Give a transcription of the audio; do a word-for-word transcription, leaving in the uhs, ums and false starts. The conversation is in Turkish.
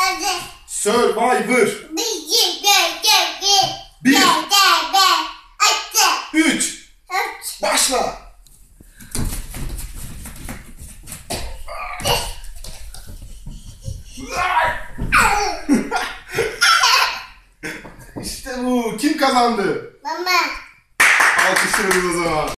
Survivor. Bir. Üç. Başla. İşte bu. Kim kazandı? Mama. Alkışlıyoruz o zaman.